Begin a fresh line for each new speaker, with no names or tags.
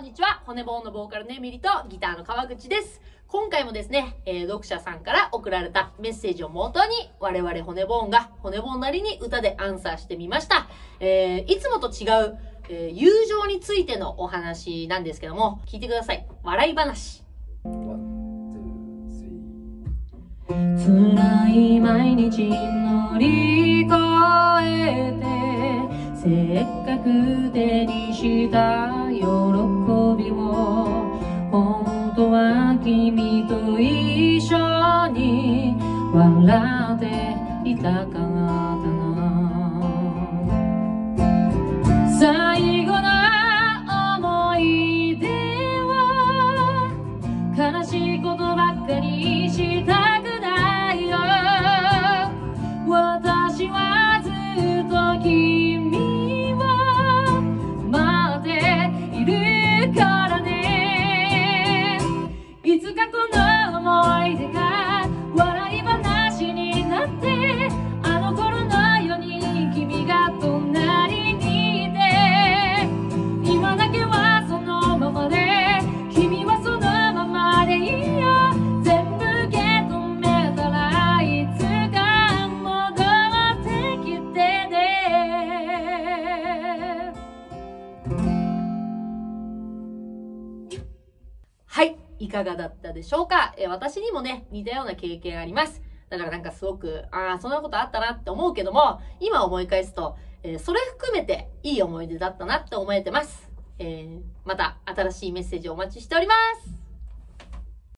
んにちは。骨ボーンのボーカルのエミリとギターの川口です。今回もですね、読者さんから送られたメッセージをもとに、我々骨ボーンが骨ボーンなりに歌でアンサーしてみました。いつもと違う、友情についてのお話なんですけども、聞いてください。笑い話。辛い毎日乗り越えて、せっかく手にした喜びを本当は君と一緒に笑っていたかったな。最後の思い出は悲しいことばっかりしたくないよ。私はずっと君を待っているからね。いつかこの思い出が笑い話になって、あの頃のように君が隣にいて、今だけはそのままで、君はそのままでいいよ。全部受け止めたらいつか戻ってきてね。はい、いかがだったでしょうか。私にもね、似たような経験あります。だからなんかすごく、そんなことあったなって思うけども、今思い返すと、それ含めていい思い出だったなって思えてます。また新しいメッセージをお待ちしております。